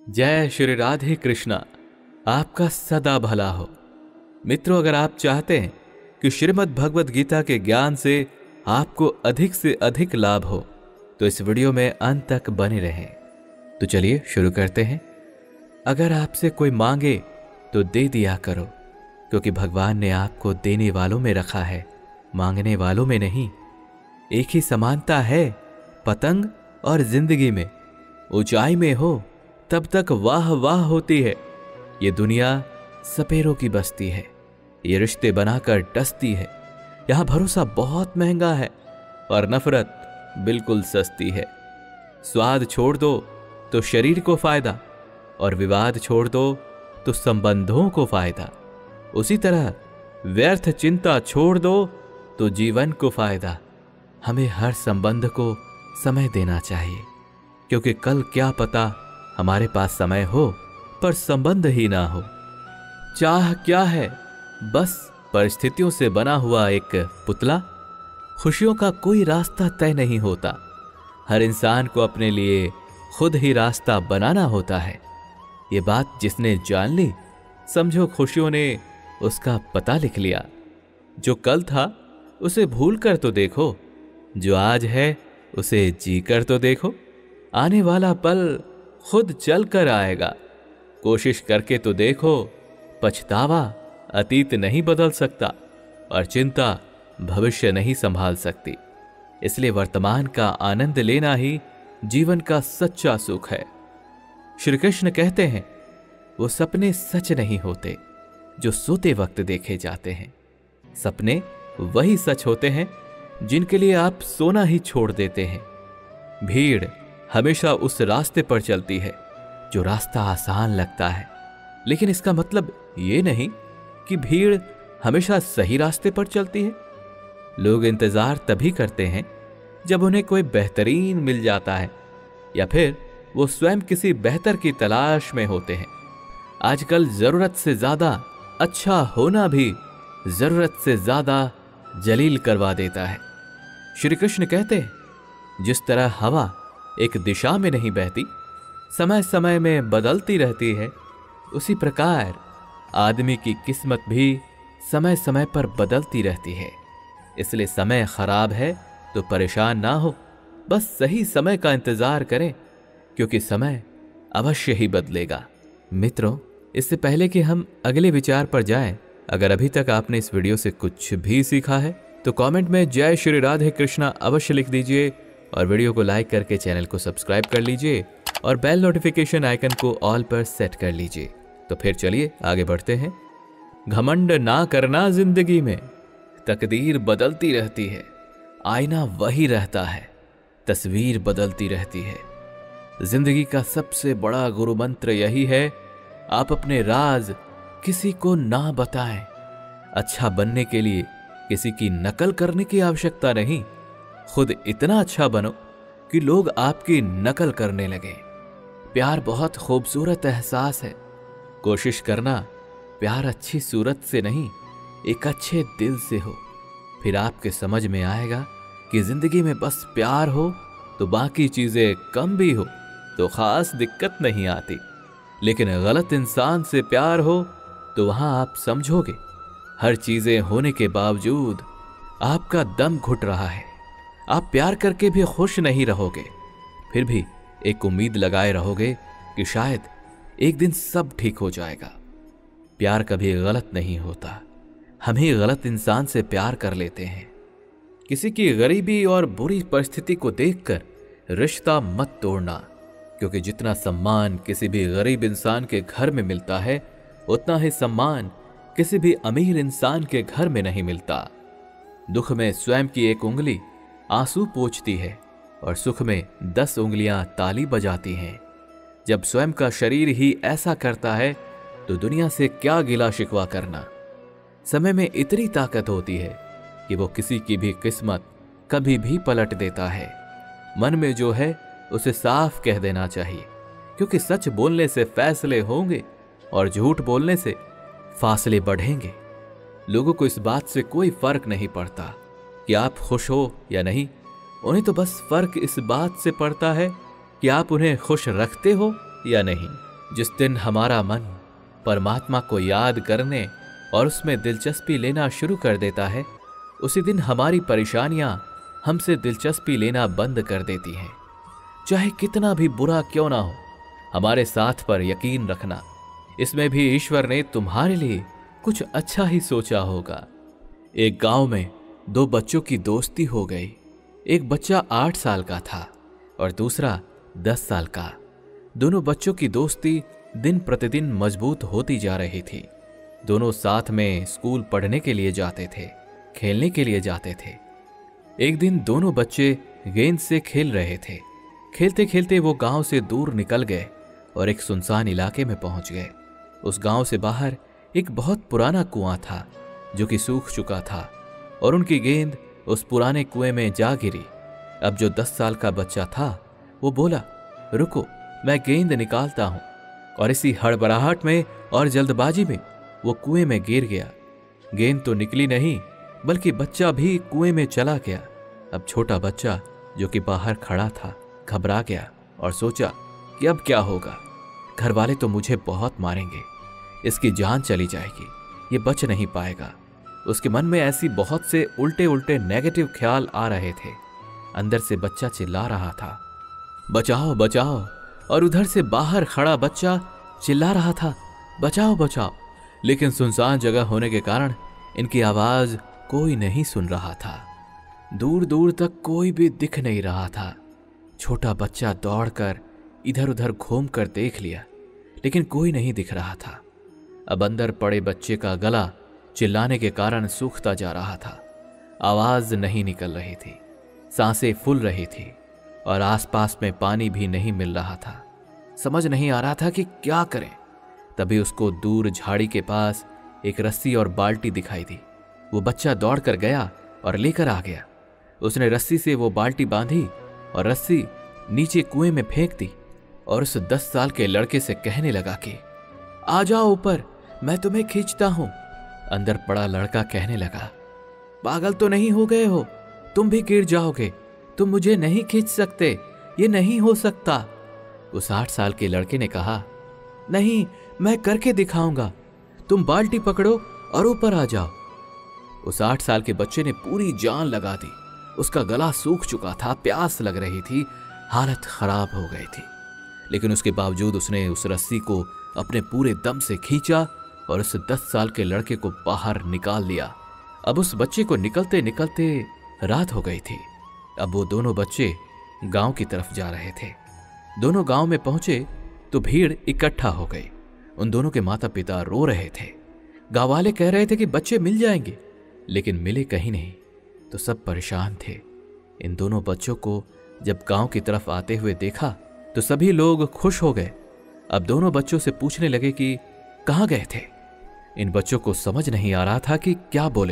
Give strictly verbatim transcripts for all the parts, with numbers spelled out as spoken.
जय श्री राधे कृष्णा। आपका सदा भला हो। मित्रों, अगर आप चाहते हैं कि श्रीमद् भगवद गीता के ज्ञान से आपको अधिक से अधिक लाभ हो तो इस वीडियो में अंत तक बने रहें। तो चलिए शुरू करते हैं। अगर आपसे कोई मांगे तो दे दिया करो, क्योंकि भगवान ने आपको देने वालों में रखा है, मांगने वालों में नहीं। एक ही समानता है पतंग और जिंदगी में। ऊंचाई में हो तब तक वाह वाह होती है। ये दुनिया सपेरों की बस्ती है, ये रिश्ते बनाकर डसती है। यहां भरोसा बहुत महंगा है और नफरत बिल्कुल सस्ती है। स्वाद छोड़ दो तो शरीर को फायदा, और विवाद छोड़ दो तो संबंधों को फायदा। उसी तरह व्यर्थ चिंता छोड़ दो तो जीवन को फायदा। हमें हर संबंध को समय देना चाहिए, क्योंकि कल क्या पता हमारे पास समय हो पर संबंध ही ना हो। चाह क्या है? बस परिस्थितियों से बना हुआ एक पुतला। खुशियों का कोई रास्ता तय नहीं होता। हर इंसान को अपने लिए खुद ही रास्ता बनाना होता है। ये बात जिसने जान ली, समझो खुशियों ने उसका पता लिख लिया। जो कल था उसे भूल कर तो देखो, जो आज है उसे जी कर तो देखो। आने वाला पल खुद चल कर आएगा। कोशिश करके तो देखो, पछतावा अतीत नहीं बदल सकता और चिंता भविष्य नहीं संभाल सकती। इसलिए वर्तमान का आनंद लेना ही जीवन का सच्चा सुख है। श्री कृष्ण कहते हैं, वो सपने सच नहीं होते जो सोते वक्त देखे जाते हैं। सपने वही सच होते हैं जिनके लिए आप सोना ही छोड़ देते हैं। भीड़ हमेशा उस रास्ते पर चलती है जो रास्ता आसान लगता है, लेकिन इसका मतलब ये नहीं कि भीड़ हमेशा सही रास्ते पर चलती है। लोग इंतजार तभी करते हैं जब उन्हें कोई बेहतरीन मिल जाता है, या फिर वो स्वयं किसी बेहतर की तलाश में होते हैं। आजकल जरूरत से ज्यादा अच्छा होना भी जरूरत से ज्यादा जलील करवा देता है। श्री कृष्ण कहते हैं, जिस तरह हवा एक दिशा में नहीं बहती, समय समय में बदलती रहती है, उसी प्रकार आदमी की किस्मत भी समय समय पर बदलती रहती है। इसलिए समय खराब है तो परेशान ना हो, बस सही समय का इंतजार करें, क्योंकि समय अवश्य ही बदलेगा। मित्रों, इससे पहले कि हम अगले विचार पर जाएं, अगर अभी तक आपने इस वीडियो से कुछ भी सीखा है तो कमेंट में जय श्री राधे कृष्णा अवश्य लिख दीजिए, और वीडियो को लाइक करके चैनल को सब्सक्राइब कर लीजिए और बेल नोटिफिकेशन आइकन को ऑल पर सेट कर लीजिए। तो फिर चलिए आगे बढ़ते हैं। घमंड ना करना जिंदगी में, तकदीर बदलती रहती है, आईना वही रहता है, तस्वीर बदलती रहती है। जिंदगी का सबसे बड़ा गुरु मंत्र यही है, आप अपने राज किसी को ना बताएं। अच्छा बनने के लिए किसी की नकल करने की आवश्यकता नहीं, खुद इतना अच्छा बनो कि लोग आपकी नकल करने लगे। प्यार बहुत खूबसूरत एहसास है। कोशिश करना प्यार अच्छी सूरत से नहीं, एक अच्छे दिल से हो। फिर आपके समझ में आएगा कि जिंदगी में बस प्यार हो तो बाकी चीजें कम भी हो तो खास दिक्कत नहीं आती, लेकिन गलत इंसान से प्यार हो तो वहां आप समझोगे हर चीजें होने के बावजूद आपका दम घुट रहा है। आप प्यार करके भी खुश नहीं रहोगे, फिर भी एक उम्मीद लगाए रहोगे कि शायद एक दिन सब ठीक हो जाएगा। प्यार कभी गलत नहीं होता, हम ही गलत इंसान से प्यार कर लेते हैं। किसी की गरीबी और बुरी परिस्थिति को देखकर रिश्ता मत तोड़ना, क्योंकि जितना सम्मान किसी भी गरीब इंसान के घर में मिलता है, उतना ही सम्मान किसी भी अमीर इंसान के घर में नहीं मिलता। दुख में स्वयं की एक उंगली आंसू पोंछती है और सुख में दस उंगलियां ताली बजाती हैं। जब स्वयं का शरीर ही ऐसा करता है तो दुनिया से क्या गिला शिकवा करना। समय में इतनी ताकत होती है कि वो किसी की भी किस्मत कभी भी पलट देता है। मन में जो है उसे साफ कह देना चाहिए, क्योंकि सच बोलने से फैसले होंगे और झूठ बोलने से फासले बढ़ेंगे। लोगों को इस बात से कोई फर्क नहीं पड़ता कि आप खुश हो या नहीं, उन्हें तो बस फर्क इस बात से पड़ता है कि आप उन्हें खुश रखते हो या नहीं। जिस दिन हमारा मन परमात्मा को याद करने और उसमें दिलचस्पी लेना शुरू कर देता है, उसी दिन हमारी परेशानियां हमसे दिलचस्पी लेना बंद कर देती हैं। चाहे कितना भी बुरा क्यों ना हो, हमारे साथ पर यकीन रखना, इसमें भी ईश्वर ने तुम्हारे लिए कुछ अच्छा ही सोचा होगा। एक गांव में दो बच्चों की दोस्ती हो गई। एक बच्चा आठ साल का था और दूसरा दस साल का। दोनों बच्चों की दोस्ती दिन प्रतिदिन मजबूत होती जा रही थी। दोनों साथ में स्कूल पढ़ने के लिए जाते थे, खेलने के लिए जाते थे। एक दिन दोनों बच्चे गेंद से खेल रहे थे। खेलते खेलते वो गांव से दूर निकल गए और एक सुनसान इलाके में पहुंच गए। उस गांव से बाहर एक बहुत पुराना कुआं था जो कि सूख चुका था और उनकी गेंद उस पुराने कुएं में जा गिरी। अब जो दस साल का बच्चा था वो बोला, रुको, मैं गेंद निकालता हूं। और इसी हड़बड़ाहट में और जल्दबाजी में वो कुएं में गिर गया। गेंद तो निकली नहीं, बल्कि बच्चा भी कुएं में चला गया। अब छोटा बच्चा जो कि बाहर खड़ा था घबरा गया और सोचा कि अब क्या होगा। घर वाले तो मुझे बहुत मारेंगे, इसकी जान चली जाएगी, ये बच नहीं पाएगा। उसके मन में ऐसी बहुत से उल्टे उल्टे नेगेटिव ख्याल आ रहे थे। अंदर से बच्चा चिल्ला रहा था, बचाओ बचाओ, और उधर से बाहर खड़ा बच्चा चिल्ला रहा था, बचाओ बचाओ। लेकिन सुनसान जगह होने के कारण इनकी आवाज कोई नहीं सुन रहा था। दूर दूर तक कोई भी दिख नहीं रहा था। छोटा बच्चा दौड़कर इधर उधर घूम कर देख लिया, लेकिन कोई नहीं दिख रहा था। अब अंदर पड़े बच्चे का गला चिल्लाने के कारण सूखता जा रहा था। आवाज नहीं निकल रही थी, सांसें फूल रही थी और आसपास में पानी भी नहीं मिल रहा था। समझ नहीं आ रहा था कि क्या करें। तभी उसको दूर झाड़ी के पास एक रस्सी और बाल्टी दिखाई दी। वो बच्चा दौड़कर गया और लेकर आ गया। उसने रस्सी से वो बाल्टी बांधी और रस्सी नीचे कुएं में फेंक दी और उस दस साल के लड़के से कहने लगा कि आ जाओ ऊपर, मैं तुम्हें खींचता हूं। अंदर पड़ा लड़का कहने लगा, पागल तो नहीं हो गए हो, तुम भी गिर जाओगे, तुम मुझे नहीं खींच सकते, ये नहीं हो सकता। उस आठ साल के लड़के ने कहा, नहीं, मैं करके दिखाऊंगा, तुम बाल्टी पकड़ो और ऊपर आ जाओ। उस आठ साल के बच्चे ने पूरी जान लगा दी। उसका गला सूख चुका था, प्यास लग रही थी, हालत खराब हो गई थी, लेकिन उसके बावजूद उसने उस रस्सी को अपने पूरे दम से खींचा और उस दस साल के लड़के को बाहर निकाल लिया। अब उस बच्चे को निकलते निकलते रात हो गई थी। अब वो दोनों बच्चे गांव की तरफ जा रहे थे। दोनों गांव में पहुंचे तो भीड़ इकट्ठा हो गई। उन दोनों के माता पिता रो रहे थे। गांव वाले कह रहे थे कि बच्चे मिल जाएंगे, लेकिन मिले कहीं नहीं। तो सब परेशान थे। इन दोनों बच्चों को जब गांव की तरफ आते हुए देखा तो सभी लोग खुश हो गए। अब दोनों बच्चों से पूछने लगे कि कहां गए थे। इन बच्चों को समझ नहीं आ रहा था कि क्या बोले।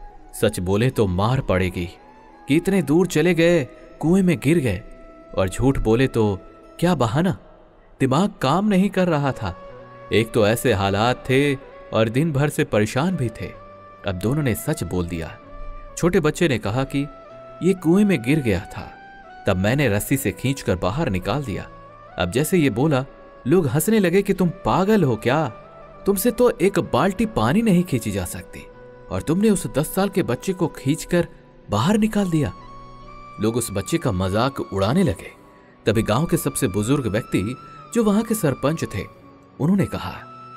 सच बोले तो मार पड़ेगी कि इतने दूर चले गए, कुएं में गिर गए, और झूठ बोले तो क्या बहाना। दिमाग काम नहीं कर रहा था। एक तो ऐसे हालात थे और दिन भर से परेशान भी थे। अब दोनों ने सच बोल दिया। छोटे बच्चे ने कहा कि ये कुएं में गिर गया था, तब मैंने रस्सी से खींचकर बाहर निकाल दिया। अब जैसे ये बोला, लोग हंसने लगे कि तुम पागल हो क्या, तुमसे तो एक बाल्टी पानी नहीं खींची जा सकती, और तुमने उस दस साल के बच्चे को खींचकर बाहर निकाल दिया। लोग उस बच्चे का मजाक उड़ाने लगे। तभी गांव के सबसे बुजुर्ग व्यक्ति जो वहां के सरपंच थे, उन्होंने कहा,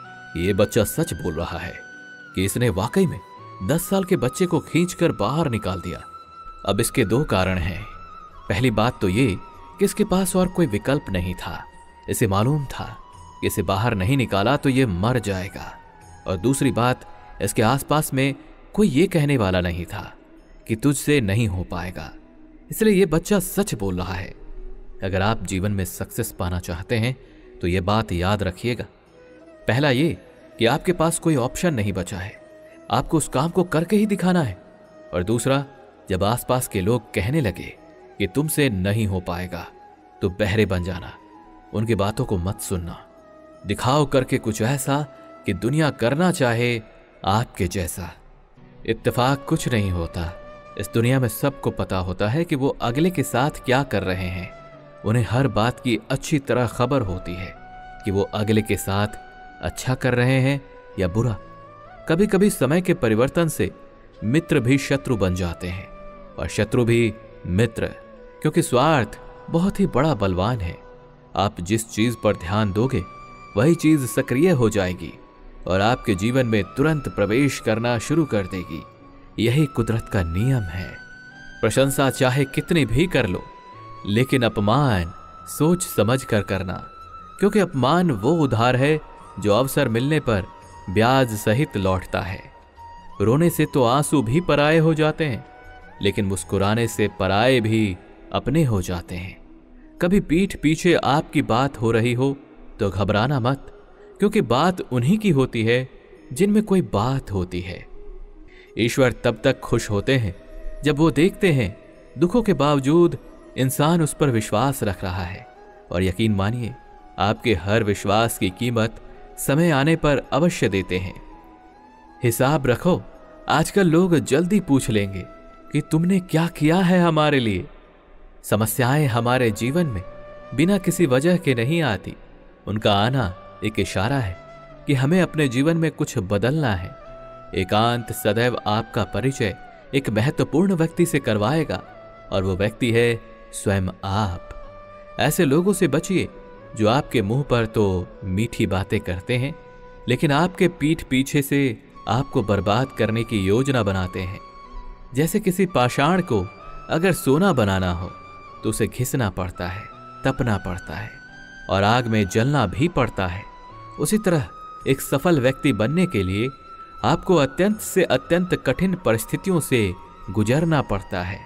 यह बच्चा सच बोल रहा है कि इसने वाकई में दस साल के बच्चे को खींचकर बाहर निकाल दिया। अब इसके दो कारण हैं। पहली बात तो ये कि इसके पास और कोई विकल्प नहीं था। इसे मालूम था कि इसे बाहर नहीं निकाला तो ये मर जाएगा। और दूसरी बात, इसके आसपास में कोई ये कहने वाला नहीं था कि तुझसे नहीं हो पाएगा। इसलिए ये बच्चा सच बोल रहा है। अगर आप जीवन में सक्सेस पाना चाहते हैं तो ये बात याद रखिएगा। पहला ये कि आपके पास कोई ऑप्शन नहीं बचा है, आपको उस काम को करके ही दिखाना है। और दूसरा, जब आसपास के लोग कहने लगे कि तुमसे नहीं हो पाएगा तो बहरे बन जाना, उनकी बातों को मत सुनना। दिखाओ करके कुछ ऐसा कि दुनिया करना चाहे आपके जैसा। इत्तेफाक कुछ नहीं होता। इस दुनिया में सबको पता होता है कि वो अगले के साथ क्या कर रहे हैं। उन्हें हर बात की अच्छी तरह खबर होती है कि वो अगले के साथ अच्छा कर रहे हैं या बुरा। कभी कभी समय के परिवर्तन से मित्र भी शत्रु बन जाते हैं और शत्रु भी मित्र, क्योंकि स्वार्थ बहुत ही बड़ा बलवान है। आप जिस चीज पर ध्यान दोगे वही चीज सक्रिय हो जाएगी और आपके जीवन में तुरंत प्रवेश करना शुरू कर देगी। यही कुदरत का नियम है। प्रशंसा चाहे कितनी भी कर लो, लेकिन अपमान सोच समझ कर करना, क्योंकि अपमान वो उधार है जो अवसर मिलने पर ब्याज सहित लौटता है। रोने से तो आंसू भी पराये हो जाते हैं, लेकिन मुस्कुराने से पराये भी अपने हो जाते हैं। कभी पीठ पीछे आपकी बात हो रही हो तो घबराना मत, क्योंकि बात उन्हीं की होती है जिनमें कोई बात होती है। ईश्वर तब तक खुश होते हैं जब वो देखते हैं दुखों के बावजूद इंसान उस पर विश्वास रख रहा है। और यकीन मानिए, आपके हर विश्वास की कीमत समय आने पर अवश्य देते हैं। हिसाब रखो, आजकल लोग जल्दी पूछ लेंगे कि तुमने क्या किया है हमारे लिए। समस्याएं हमारे जीवन में बिना किसी वजह के नहीं आती। उनका आना एक इशारा है कि हमें अपने जीवन में कुछ बदलना है। एकांत सदैव आपका परिचय एक महत्वपूर्ण व्यक्ति से करवाएगा, और वो व्यक्ति है स्वयं आप। ऐसे लोगों से बचिए जो आपके मुंह पर तो मीठी बातें करते हैं, लेकिन आपके पीठ पीछे से आपको बर्बाद करने की योजना बनाते हैं। जैसे किसी पाषाण को अगर सोना बनाना हो तो उसे घिसना पड़ता है, तपना पड़ता है और आग में जलना भी पड़ता है। उसी तरह एक सफल व्यक्ति बनने के लिए आपको अत्यंत से अत्यंत कठिन परिस्थितियों से गुजरना पड़ता है।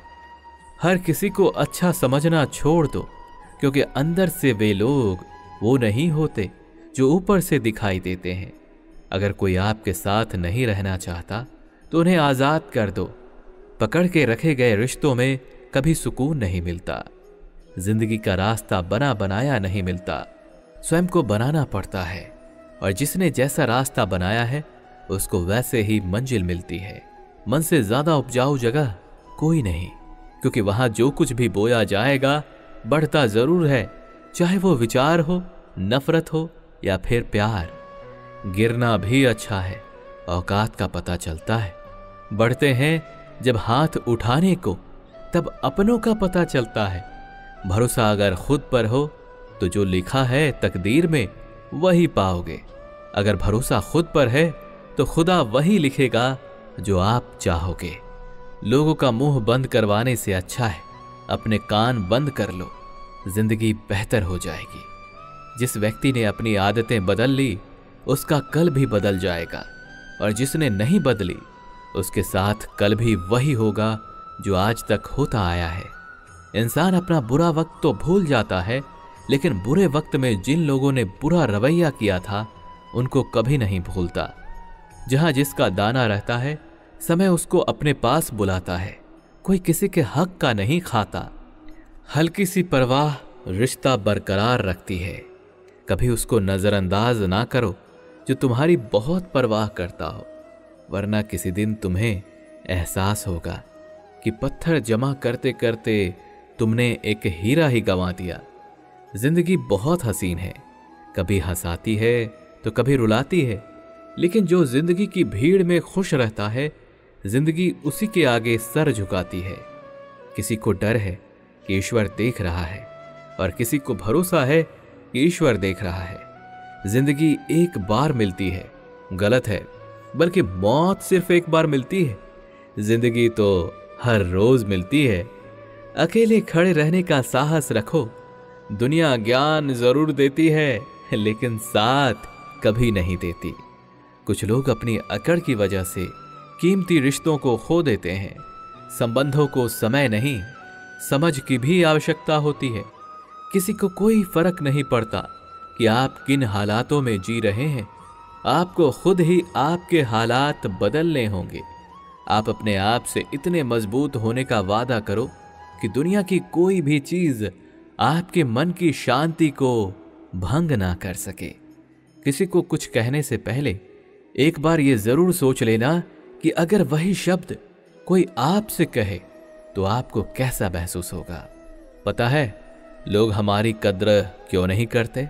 हर किसी को अच्छा समझना छोड़ दो, क्योंकि अंदर से वे लोग वो नहीं होते जो ऊपर से दिखाई देते हैं। अगर कोई आपके साथ नहीं रहना चाहता तो उन्हें आजाद कर दो। पकड़ के रखे गए रिश्तों में कभी सुकून नहीं मिलता। जिंदगी का रास्ता बना बनाया नहीं मिलता, स्वयं को बनाना पड़ता है। और जिसने जैसा रास्ता बनाया है उसको वैसे ही मंजिल मिलती है। मन से ज्यादा उपजाऊ जगह कोई नहीं, क्योंकि वहां जो कुछ भी बोया जाएगा बढ़ता जरूर है, चाहे वो विचार हो, नफरत हो या फिर प्यार। गिरना भी अच्छा है, औकात का पता चलता है। बढ़ते हैं जब हाथ उठाने को, तब अपनों का पता चलता है। भरोसा अगर खुद पर हो तो जो लिखा है तकदीर में वही पाओगे। अगर भरोसा खुद पर है तो खुदा वही लिखेगा जो आप चाहोगे। लोगों का मुंह बंद करवाने से अच्छा है अपने कान बंद कर लो, जिंदगी बेहतर हो जाएगी। जिस व्यक्ति ने अपनी आदतें बदल ली उसका कल भी बदल जाएगा, और जिसने नहीं बदली उसके साथ कल भी वही होगा जो आज तक होता आया है। इंसान अपना बुरा वक्त तो भूल जाता है, लेकिन बुरे वक्त में जिन लोगों ने बुरा रवैया किया था उनको कभी नहीं भूलता। जहां जिसका दाना रहता है समय उसको अपने पास बुलाता है। कोई किसी के हक का नहीं खाता। हल्की सी परवाह रिश्ता बरकरार रखती है। कभी उसको नजरअंदाज ना करो जो तुम्हारी बहुत परवाह करता हो, वरना किसी दिन तुम्हें एहसास होगा कि पत्थर जमा करते करते तुमने एक हीरा ही गंवा दिया। जिंदगी बहुत हसीन है, कभी हंसाती है तो कभी रुलाती है, लेकिन जो जिंदगी की भीड़ में खुश रहता है जिंदगी उसी के आगे सर झुकाती है। किसी को डर है कि ईश्वर देख रहा है, और किसी को भरोसा है कि ईश्वर देख रहा है। जिंदगी एक बार मिलती है, गलत है, बल्कि मौत सिर्फ एक बार मिलती है। जिंदगी तो हर रोज मिलती है। अकेले खड़े रहने का साहस रखो। दुनिया ज्ञान जरूर देती है, लेकिन साथ कभी नहीं देती। कुछ लोग अपनी अकड़ की वजह से कीमती रिश्तों को खो देते हैं। संबंधों को समय नहीं, समझ की भी आवश्यकता होती है। किसी को कोई फर्क नहीं पड़ता कि आप किन हालातों में जी रहे हैं। आपको खुद ही आपके हालात बदलने होंगे। आप अपने आप से इतने मजबूत होने का वादा करो कि दुनिया की कोई भी चीज आपके मन की शांति को भंग ना कर सके। किसी को कुछ कहने से पहले एक बार ये जरूर सोच लेना कि अगर वही शब्द कोई आपसे कहे तो आपको कैसा महसूस होगा। पता है लोग हमारी कद्र क्यों नहीं करते?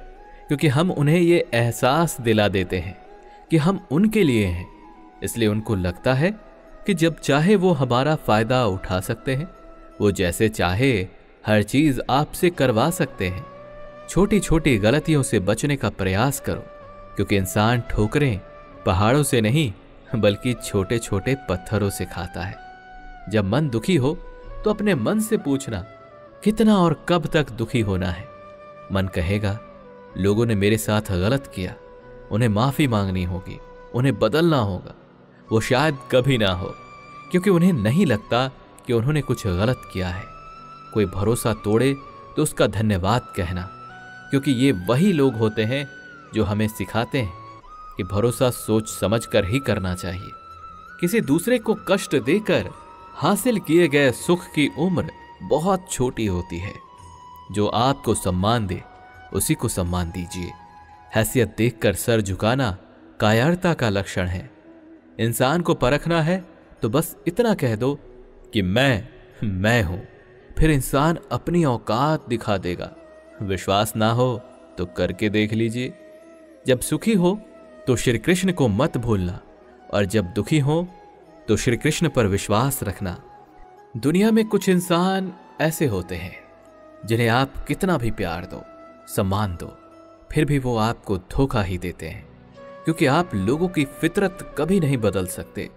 क्योंकि हम उन्हें ये एहसास दिला देते हैं कि हम उनके लिए हैं। इसलिए उनको लगता है कि जब चाहे वो हमारा फायदा उठा सकते हैं, वो जैसे चाहे हर चीज आपसे करवा सकते हैं। छोटी छोटी गलतियों से बचने का प्रयास करो, क्योंकि इंसान ठोकरें पहाड़ों से नहीं बल्कि छोटे छोटे पत्थरों से खाता है। जब मन दुखी हो तो अपने मन से पूछना कितना और कब तक दुखी होना है। मन कहेगा लोगों ने मेरे साथ गलत किया, उन्हें माफी मांगनी होगी, उन्हें बदलना होगा। वो शायद कभी ना हो, क्योंकि उन्हें नहीं लगता कि उन्होंने कुछ गलत किया है। कोई भरोसा तोड़े तो उसका धन्यवाद कहना, क्योंकि ये वही लोग होते हैं जो हमें सिखाते हैं कि भरोसा सोच समझ कर ही करना चाहिए। किसी दूसरे को कष्ट देकर हासिल किए गए सुख की उम्र बहुत छोटी होती है। जो आपको सम्मान दे उसी को सम्मान दीजिए। हैसियत देखकर सर झुकाना कायरता का लक्षण है। इंसान को परखना है तो बस इतना कह दो कि मैं मैं हूं, फिर इंसान अपनी औकात दिखा देगा। विश्वास ना हो तो करके देख लीजिए। जब सुखी हो तो श्री कृष्ण को मत भूलना, और जब दुखी हो तो श्री कृष्ण पर विश्वास रखना। दुनिया में कुछ इंसान ऐसे होते हैं जिन्हें आप कितना भी प्यार दो, सम्मान दो, फिर भी वो आपको धोखा ही देते हैं, क्योंकि आप लोगों की फितरत कभी नहीं बदल सकते।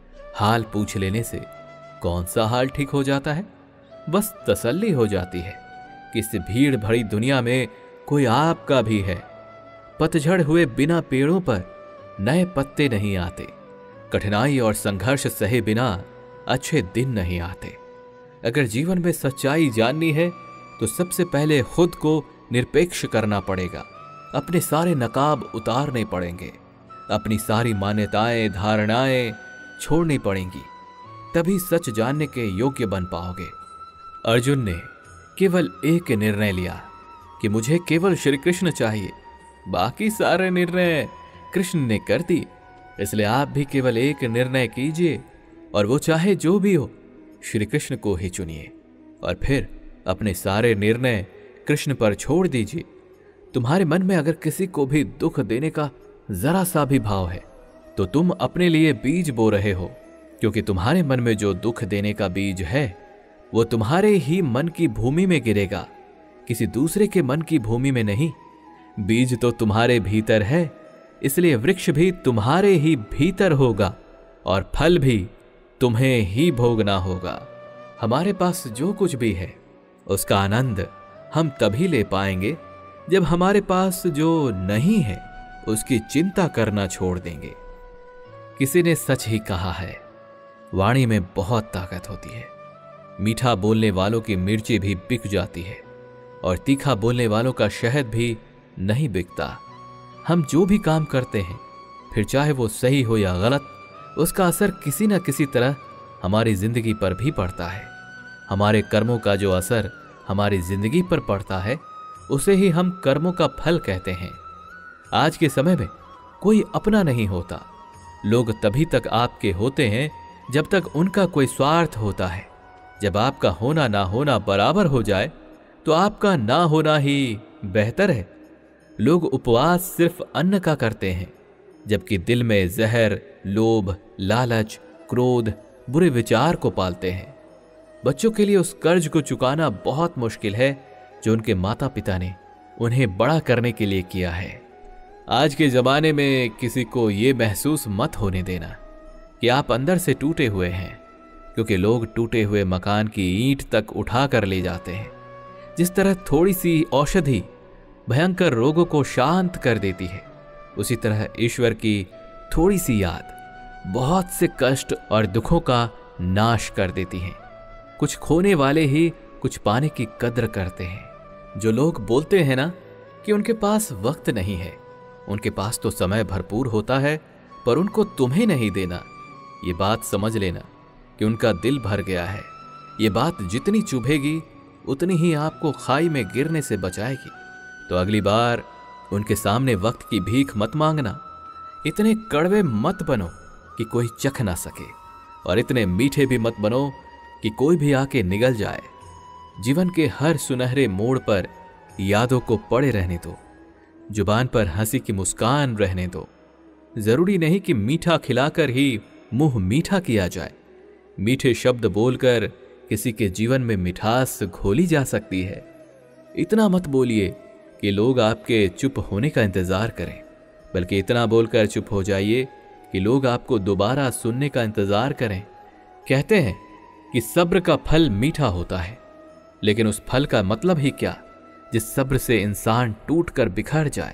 हाल पूछ लेने से कौन सा हाल ठीक हो जाता है? बस तसल्ली हो जाती है कि इस भीड़ भरी दुनिया में कोई आपका भी है। पतझड़ हुए बिना पेड़ों पर नए पत्ते नहीं आते। कठिनाई और संघर्ष सहे बिना अच्छे दिन नहीं आते। अगर जीवन में सच्चाई जाननी है तो सबसे पहले खुद को निरपेक्ष करना पड़ेगा। अपने सारे नकाब उतारने पड़ेंगे, अपनी सारी मान्यताएं धारणाएं छोड़नी पड़ेंगी, तभी सच जानने के योग्य बन पाओगे। अर्जुन ने केवल एक निर्णय लिया कि मुझे केवल श्री कृष्ण चाहिए, बाकी सारे निर्णय कृष्ण ने कर दी। इसलिए आप भी केवल एक निर्णय कीजिए, और वो चाहे जो भी हो, श्री कृष्ण को ही चुनिए, और फिर अपने सारे निर्णय कृष्ण पर छोड़ दीजिए। तुम्हारे मन में अगर किसी को भी दुख देने का जरा सा भी भाव है तो तुम अपने लिए बीज बो रहे हो, क्योंकि तुम्हारे मन में जो दुख देने का बीज है वो तुम्हारे ही मन की भूमि में गिरेगा, किसी दूसरे के मन की भूमि में नहीं। बीज तो तुम्हारे भीतर है, इसलिए वृक्ष भी तुम्हारे ही भीतर होगा और फल भी तुम्हें ही भोगना होगा। हमारे पास जो कुछ भी है उसका आनंद हम तभी ले पाएंगे जब हमारे पास जो नहीं है उसकी चिंता करना छोड़ देंगे। किसी ने सच ही कहा है, वाणी में बहुत ताकत होती है। मीठा बोलने वालों की मिर्ची भी बिक जाती है, और तीखा बोलने वालों का शहद भी नहीं बिकता। हम जो भी काम करते हैं, फिर चाहे वो सही हो या गलत, उसका असर किसी न किसी तरह हमारी जिंदगी पर भी पड़ता है। हमारे कर्मों का जो असर हमारी जिंदगी पर पड़ता है उसे ही हम कर्मों का फल कहते हैं। आज के समय में कोई अपना नहीं होता। लोग तभी तक आपके होते हैं जब तक उनका कोई स्वार्थ होता है। जब आपका होना ना होना बराबर हो जाए तो आपका ना होना ही बेहतर है। लोग उपवास सिर्फ अन्न का करते हैं, जबकि दिल में जहर, लोभ, लालच, क्रोध, बुरे विचार को पालते हैं। बच्चों के लिए उस कर्ज को चुकाना बहुत मुश्किल है जो उनके माता पिता ने उन्हें बड़ा करने के लिए किया है। आज के जमाने में किसी को यह महसूस मत होने देना कि आप अंदर से टूटे हुए हैं, क्योंकि लोग टूटे हुए मकान की ईंट तक उठा कर ले जाते हैं। जिस तरह थोड़ी सी औषधि भयंकर रोगों को शांत कर देती है, उसी तरह ईश्वर की थोड़ी सी याद बहुत से कष्ट और दुखों का नाश कर देती है। कुछ खोने वाले ही कुछ पाने की कद्र करते हैं। जो लोग बोलते हैं ना कि उनके पास वक्त नहीं है, उनके पास तो समय भरपूर होता है, पर उनको तुम्हें नहीं देना, ये बात समझ लेना कि उनका दिल भर गया है। ये बात जितनी चुभेगी उतनी ही आपको खाई में गिरने से बचाएगी। तो अगली बार उनके सामने वक्त की भीख मत मांगना। इतने कड़वे मत बनो कि कोई चख ना सके, और इतने मीठे भी मत बनो कि कोई भी आके निगल जाए। जीवन के हर सुनहरे मोड़ पर यादों को पड़े रहने दो। जुबान पर हंसी की मुस्कान रहने दो। जरूरी नहीं कि मीठा खिलाकर ही मुंह मीठा किया जाए। मीठे शब्द बोलकर किसी के जीवन में मिठास घोली जा सकती है। इतना मत बोलिए कि लोग आपके चुप होने का इंतजार करें, बल्कि इतना बोलकर चुप हो जाइए कि लोग आपको दोबारा सुनने का इंतजार करें। कहते हैं कि सब्र का फल मीठा होता है, लेकिन उस फल का मतलब ही क्या जिस सब्र से इंसान टूटकर बिखर जाए।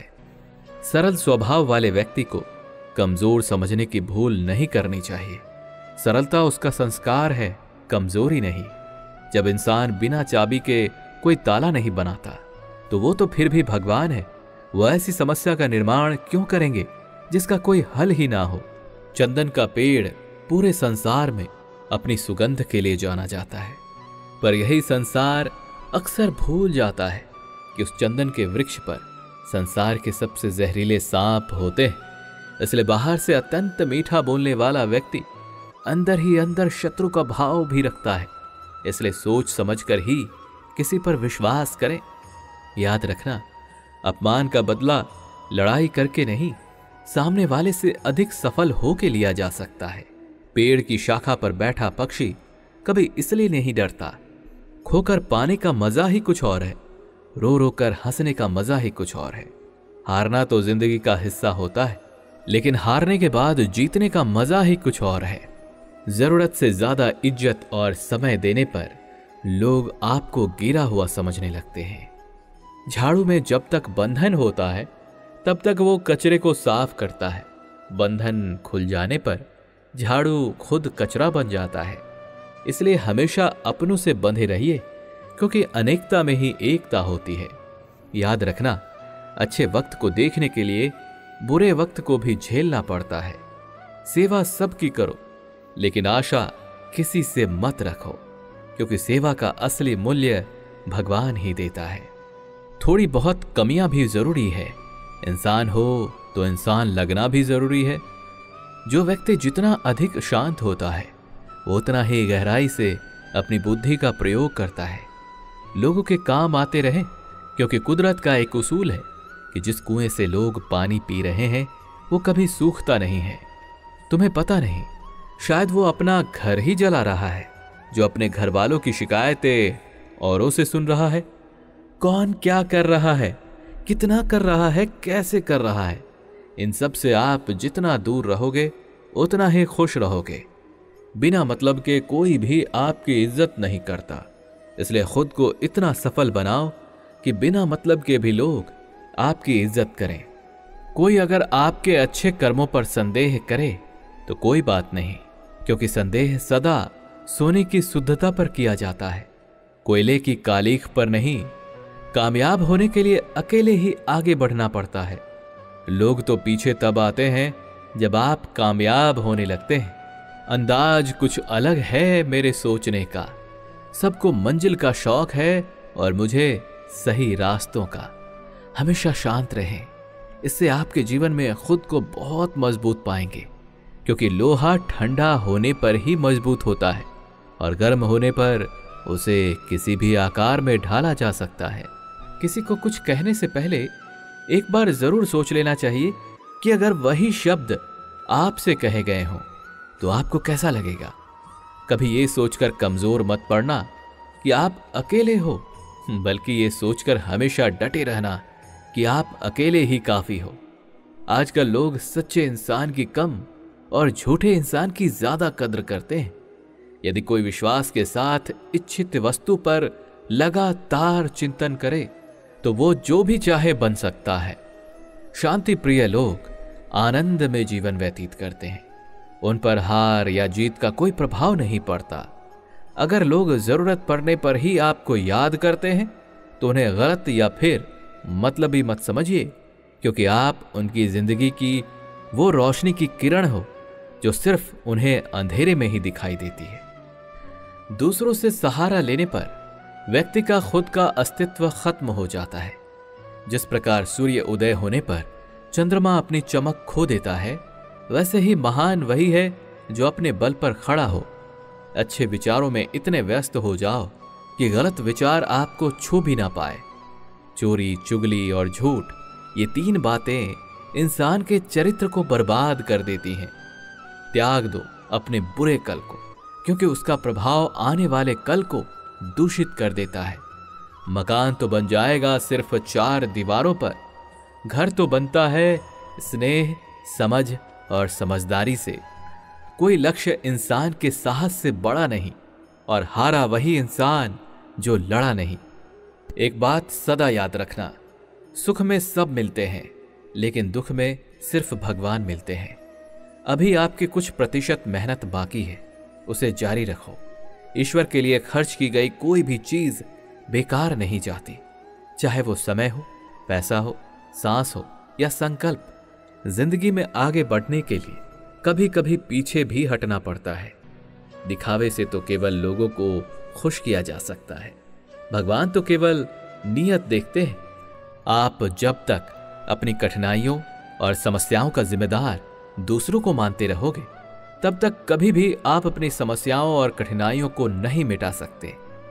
सरल स्वभाव वाले व्यक्ति को कमजोर समझने की भूल नहीं करनी चाहिए। सरलता उसका संस्कार है, कमजोरी नहीं। जब इंसान बिना चाबी के कोई ताला नहीं बनाता तो वो तो फिर भी भगवान है। वो ऐसी समस्या का निर्माण क्यों करेंगे जिसका कोई हल ही ना हो। चंदन का पेड़ पूरे संसार में अपनी सुगंध के लिए जाना जाता है, पर यही संसार अक्सर भूल जाता है कि उस चंदन के वृक्ष पर संसार के सबसे जहरीले सांप होते हैं। इसलिए बाहर से अत्यंत मीठा बोलने वाला व्यक्ति अंदर ही अंदर शत्रु का भाव भी रखता है। इसलिए सोच समझकर ही किसी पर विश्वास करें। याद रखना, अपमान का बदला लड़ाई करके नहीं, सामने वाले से अधिक सफल होके लिया जा सकता है। पेड़ की शाखा पर बैठा पक्षी कभी इसलिए नहीं डरता। खोकर पाने का मजा ही कुछ और है, रो रो कर हंसने का मजा ही कुछ और है। हारना तो जिंदगी का हिस्सा होता है, लेकिन हारने के बाद जीतने का मजा ही कुछ और है। जरूरत से ज्यादा इज्जत और समय देने पर लोग आपको गिरा हुआ समझने लगते हैं। झाड़ू में जब तक बंधन होता है तब तक वो कचरे को साफ करता है। बंधन खुल जाने पर झाड़ू खुद कचरा बन जाता है। इसलिए हमेशा अपनों से बंधे रहिए, क्योंकि अनेकता में ही एकता होती है। याद रखना, अच्छे वक्त को देखने के लिए बुरे वक्त को भी झेलना पड़ता है। सेवा सबकी करो, लेकिन आशा किसी से मत रखो, क्योंकि सेवा का असली मूल्य भगवान ही देता है। थोड़ी बहुत कमियां भी जरूरी है। इंसान हो तो इंसान लगना भी जरूरी है। जो व्यक्ति जितना अधिक शांत होता है वो उतना ही गहराई से अपनी बुद्धि का प्रयोग करता है। लोगों के काम आते रहें, क्योंकि कुदरत का एक उसूल है कि जिस कुएं से लोग पानी पी रहे हैं वो कभी सूखता नहीं है। तुम्हें पता नहीं, शायद वो अपना घर ही जला रहा है, जो अपने घर वालों की शिकायतें औरों से सुन रहा है। कौन क्या कर रहा है, कितना कर रहा है, कैसे कर रहा है, इन सब से आप जितना दूर रहोगे उतना ही खुश रहोगे। बिना मतलब के कोई भी आपकी इज्जत नहीं करता। इसलिए खुद को इतना सफल बनाओ कि बिना मतलब के भी लोग आपकी इज्जत करें। कोई अगर आपके अच्छे कर्मों पर संदेह करे तो कोई बात नहीं, क्योंकि संदेह सदा सोने की शुद्धता पर किया जाता है, कोयले की कालीख पर नहीं। कामयाब होने के लिए अकेले ही आगे बढ़ना पड़ता है। लोग तो पीछे तब आते हैं जब आप कामयाब होने लगते हैं। अंदाज कुछ अलग है मेरे सोचने का। सबको मंजिल का शौक है और मुझे सही रास्तों का। हमेशा शांत रहें, इससे आपके जीवन में खुद को बहुत मजबूत पाएंगे, क्योंकि लोहा ठंडा होने पर ही मजबूत होता है और गर्म होने पर उसे किसी भी आकार में ढाला जा सकता है। किसी को कुछ कहने से पहले एक बार जरूर सोच लेना चाहिए कि अगर वही शब्द आपसे कहे गए हों तो आपको कैसा लगेगा। कभी ये सोचकर कमजोर मत पड़ना कि आप अकेले हो, बल्कि ये सोचकर हमेशा डटे रहना कि आप अकेले ही काफी हो। आजकल लोग सच्चे इंसान की कम और झूठे इंसान की ज्यादा कद्र करते हैं। यदि कोई विश्वास के साथ इच्छित वस्तु पर लगातार चिंतन करे तो वो जो भी चाहे बन सकता है। शांति प्रिय लोग आनंद में जीवन व्यतीत करते हैं। उन पर हार या जीत का कोई प्रभाव नहीं पड़ता। अगर लोग जरूरत पड़ने पर ही आपको याद करते हैं तो उन्हें गलत या फिर मतलबी मत समझिए, क्योंकि आप उनकी जिंदगी की वो रोशनी की किरण हो जो सिर्फ उन्हें अंधेरे में ही दिखाई देती है। दूसरों से सहारा लेने पर व्यक्ति का खुद का अस्तित्व खत्म हो जाता है। जिस प्रकार सूर्य उदय होने पर चंद्रमा अपनी चमक खो देता है, वैसे ही महान वही है जो अपने बल पर खड़ा हो। अच्छे विचारों में इतने व्यस्त हो जाओ कि गलत विचार आपको छू भी ना पाए। चोरी, चुगली और झूठ ये तीन बातें इंसान के चरित्र को बर्बाद कर देती हैं। त्याग दो अपने बुरे कल को, क्योंकि उसका प्रभाव आने वाले कल को दूषित कर देता है। मकान तो बन जाएगा सिर्फ चार दीवारों पर, घर तो बनता है स्नेह, समझ और समझदारी से। कोई लक्ष्य इंसान के साहस से बड़ा नहीं, और हारा वही इंसान जो लड़ा नहीं। एक बात सदा याद रखना, सुख में सब मिलते हैं, लेकिन दुख में सिर्फ भगवान मिलते हैं। अभी आपकी कुछ प्रतिशत मेहनत बाकी है, उसे जारी रखो। ईश्वर के लिए खर्च की गई कोई भी चीज बेकार नहीं जाती, चाहे वो समय हो, पैसा हो, सांस हो या संकल्प। जिंदगी में आगे बढ़ने के लिए कभी कभी पीछे भी हटना पड़ता है। दिखावे से तो केवल लोगों को खुश किया जा सकता है, भगवान तो केवल नीयत देखते हैं। आप जब तक अपनी कठिनाइयों और समस्याओं का जिम्मेदार दूसरों को मानते रहोगे, तब तक कभी भी आप अपनी समस्याओं और कठिनाइयों को नहीं मिटा सकते।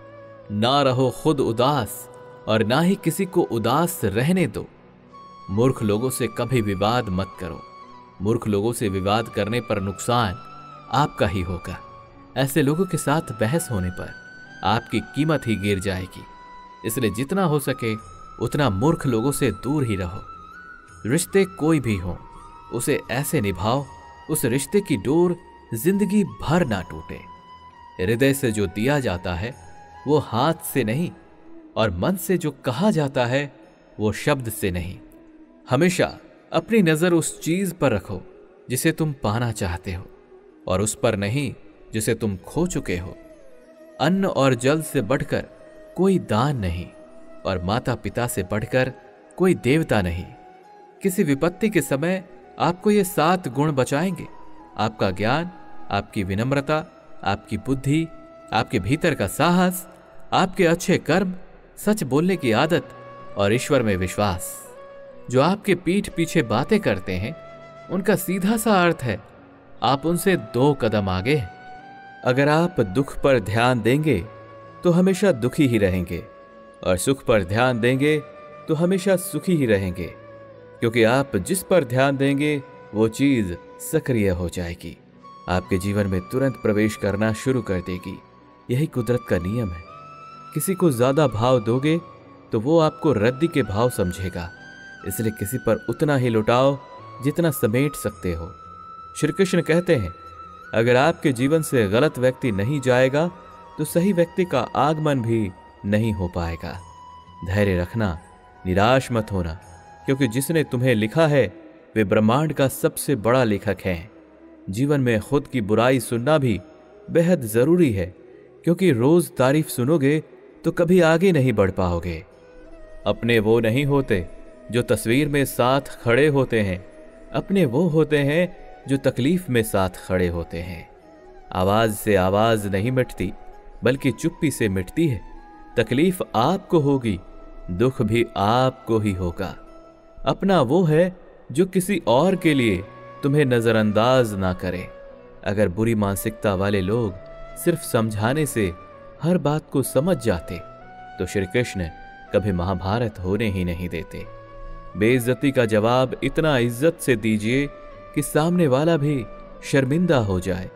ना रहो खुद उदास और ना ही किसी को उदास रहने दो। मूर्ख लोगों से कभी विवाद मत करो। मूर्ख लोगों से विवाद करने पर नुकसान आपका ही होगा। ऐसे लोगों के साथ बहस होने पर आपकी कीमत ही गिर जाएगी। इसलिए जितना हो सके उतना मूर्ख लोगों से दूर ही रहो। रिश्ते कोई भी हो, उसे ऐसे निभाओ उस रिश्ते की डोर जिंदगी भर ना टूटे। हृदय से जो दिया जाता है वो हाथ से नहीं, और मन से जो कहा जाता है वो शब्द से नहीं। हमेशा अपनी नजर उस चीज पर रखो जिसे तुम पाना चाहते हो, और उस पर नहीं जिसे तुम खो चुके हो। अन्न और जल से बढ़कर कोई दान नहीं, और माता पिता से बढ़कर कोई देवता नहीं। किसी विपत्ति के समय आपको ये सात गुण बचाएंगे: आपका ज्ञान, आपकी विनम्रता, आपकी बुद्धि, आपके भीतर का साहस, आपके अच्छे कर्म, सच बोलने की आदत और ईश्वर में विश्वास। जो आपके पीठ पीछे बातें करते हैं उनका सीधा सा अर्थ है आप उनसे दो कदम आगे हैं। अगर आप दुख पर ध्यान देंगे तो हमेशा दुखी ही रहेंगे, और सुख पर ध्यान देंगे तो हमेशा सुखी ही रहेंगे, क्योंकि आप जिस पर ध्यान देंगे वो चीज सक्रिय हो जाएगी, आपके जीवन में तुरंत प्रवेश करना शुरू कर देगी। यही कुदरत का नियम है। किसी को ज्यादा भाव दोगे तो वो आपको रद्दी के भाव समझेगा, इसलिए किसी पर उतना ही लुटाओ जितना समेट सकते हो। श्री कृष्ण कहते हैं, अगर आपके जीवन से गलत व्यक्ति नहीं जाएगा तो सही व्यक्ति का आगमन भी नहीं हो पाएगा। धैर्य रखना, निराश मत होना, क्योंकि जिसने तुम्हें लिखा है वे ब्रह्मांड का सबसे बड़ा लेखक है। जीवन में खुद की बुराई सुनना भी बेहद जरूरी है, क्योंकि रोज तारीफ सुनोगे तो कभी आगे नहीं बढ़ पाओगे। अपने वो नहीं होते जो तस्वीर में साथ खड़े होते हैं, अपने वो होते हैं जो तकलीफ में साथ खड़े होते हैं। आवाज से आवाज नहीं मिटती, बल्कि चुप्पी से मिटती है। तकलीफ आपको होगी, दुख भी आपको ही होगा। अपना वो है जो किसी और के लिए तुम्हें नजरअंदाज ना करे। अगर बुरी मानसिकता वाले लोग सिर्फ समझाने से हर बात को समझ जाते तो श्री कृष्ण कभी महाभारत होने ही नहीं देते। बेइज्जती का जवाब इतना इज्जत से दीजिए कि सामने वाला भी शर्मिंदा हो जाए।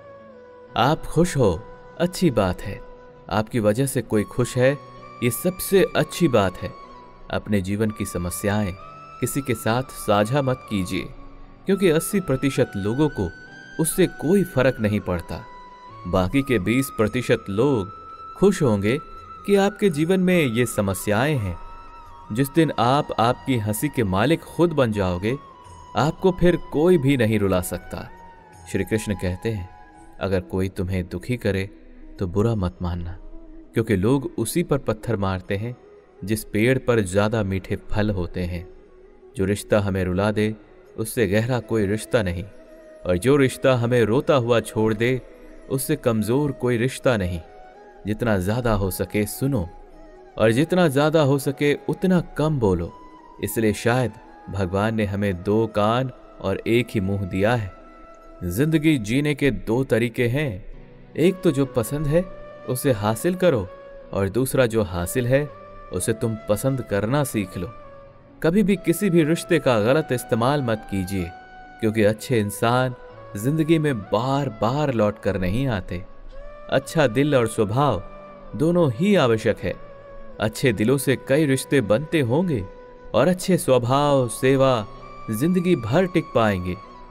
आप खुश हो, अच्छी बात है। आपकी वजह से कोई खुश है, ये सबसे अच्छी बात है। अपने जीवन की समस्याएं किसी के साथ साझा मत कीजिए, क्योंकि अस्सी प्रतिशत लोगों को उससे कोई फर्क नहीं पड़ता। बाकी के बीस प्रतिशत लोग खुश होंगे कि आपके जीवन में ये समस्याएं हैं। जिस दिन आप आपकी हंसी के मालिक खुद बन जाओगे, आपको फिर कोई भी नहीं रुला सकता। श्री कृष्ण कहते हैं, अगर कोई तुम्हें दुखी करे तो बुरा मत मानना, क्योंकि लोग उसी पर पत्थर मारते हैं जिस पेड़ पर ज्यादा मीठे फल होते हैं। जो रिश्ता हमें रुला दे उससे गहरा कोई रिश्ता नहीं, और जो रिश्ता हमें रोता हुआ छोड़ दे उससे कमजोर कोई रिश्ता नहीं। जितना ज्यादा हो सके सुनो, और जितना ज्यादा हो सके उतना कम बोलो। इसलिए शायद भगवान ने हमें दो कान और एक ही मुंह दिया है। जिंदगी जीने के दो तरीके हैं, एक तो जो पसंद है उसे हासिल करो, और दूसरा जो हासिल है उसे तुम पसंद करना सीख लो। कभी भी किसी भी रिश्ते का गलत इस्तेमाल मत कीजिए, क्योंकि अच्छे इंसान जिंदगी में बार बार लौट कर नहीं आते। अच्छा दिल और स्वभाव दोनों ही आवश्यक है। अच्छे दिलों से कई रिश्ते बनते होंगे और अच्छे स्वभाव सेवा जिंदगी भर टिक पाएंगे।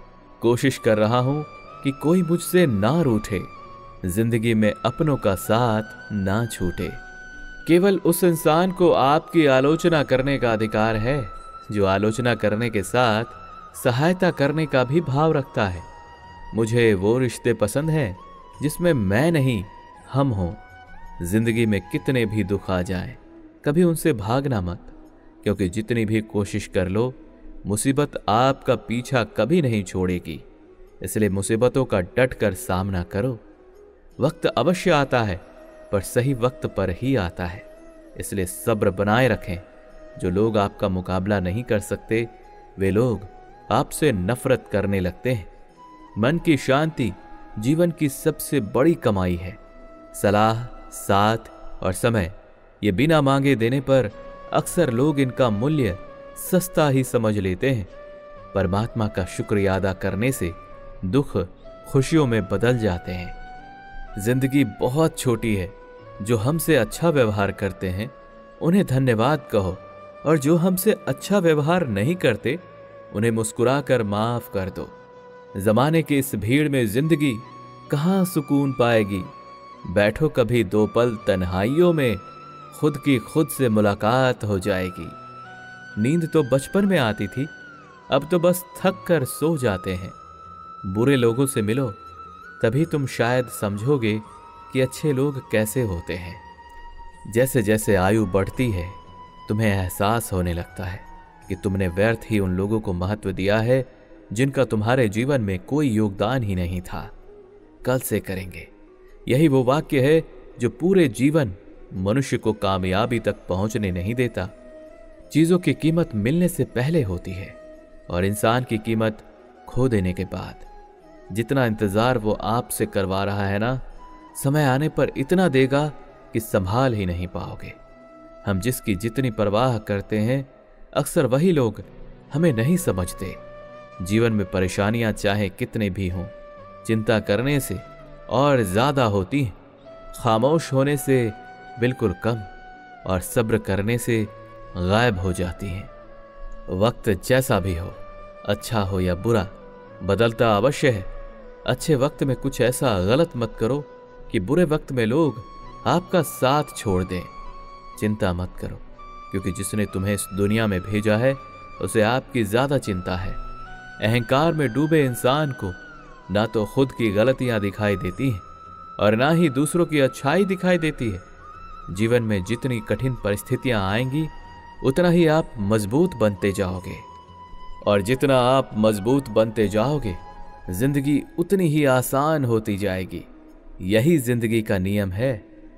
कोशिश कर रहा हूं कि कोई मुझसे ना रूठे, जिंदगी में अपनों का साथ ना छूटे। केवल उस इंसान को आपकी आलोचना करने का अधिकार है जो आलोचना करने के साथ सहायता करने का भी भाव रखता है। मुझे वो रिश्ते पसंद हैं जिसमें मैं नहीं हम हों। जिंदगी में कितने भी दुख आ जाए, कभी उनसे भागना मत, क्योंकि जितनी भी कोशिश कर लो मुसीबत आपका पीछा कभी नहीं छोड़ेगी। इसलिए मुसीबतों का डट कर सामना करो। वक्त अवश्य आता है, पर सही वक्त पर ही आता है। इसलिए सब्र बनाए रखें। जो लोग आपका मुकाबला नहीं कर सकते, वे लोग आपसे नफरत करने लगते हैं। मन की शांति जीवन की सबसे बड़ी कमाई है। सलाह, साथ और समय ये बिना मांगे देने पर अक्सर लोग इनका मूल्य सस्ता ही समझ लेते हैं। परमात्मा का शुक्रिया अदा करने से दुख खुशियों में बदल जाते हैं। जिंदगी बहुत छोटी है। जो हमसे अच्छा व्यवहार करते हैं उन्हें धन्यवाद कहो, और जो हमसे अच्छा व्यवहार नहीं करते उन्हें मुस्कुराकर माफ कर दो। जमाने की इस भीड़ में जिंदगी कहां सुकून पाएगी। बैठो कभी दो पल तन्हाइयों में, खुद की खुद से मुलाकात हो जाएगी। नींद तो बचपन में आती थी, अब तो बस थक कर सो जाते हैं। बुरे लोगों से मिलो, तभी तुम शायद समझोगे कि अच्छे लोग कैसे होते हैं। जैसे जैसे आयु बढ़ती है, तुम्हें एहसास होने लगता है कि तुमने व्यर्थ ही उन लोगों को महत्व दिया है जिनका तुम्हारे जीवन में कोई योगदान ही नहीं था। कल से करेंगे, यही वो वाक्य है जो पूरे जीवन मनुष्य को कामयाबी तक पहुंचने नहीं देता। चीजों की कीमत मिलने से पहले होती है और इंसान की कीमत खो देने के बाद। जितना इंतजार वो आपसे करवा रहा है ना, समय आने पर इतना देगा कि संभाल ही नहीं पाओगे। हम जिसकी जितनी परवाह करते हैं, अक्सर वही लोग हमें नहीं समझते। जीवन में परेशानियां चाहे कितने भी हों, चिंता करने से और ज्यादा होती हैं, खामोश होने से बिल्कुल कम, और सब्र करने से गायब हो जाती हैं। वक्त जैसा भी हो, अच्छा हो या बुरा, बदलता अवश्य है। अच्छे वक्त में कुछ ऐसा गलत मत करो कि बुरे वक्त में लोग आपका साथ छोड़ दें। चिंता मत करो, क्योंकि जिसने तुम्हें इस दुनिया में भेजा है उसे आपकी ज्यादा चिंता है। अहंकार में डूबे इंसान को ना तो खुद की गलतियां दिखाई देती हैं और ना ही दूसरों की अच्छाई दिखाई देती है। जीवन में जितनी कठिन परिस्थितियां आएंगी, उतना ही आप मजबूत बनते जाओगे, और जितना आप मजबूत बनते जाओगे, जिंदगी उतनी ही आसान होती जाएगी। यही जिंदगी का नियम है।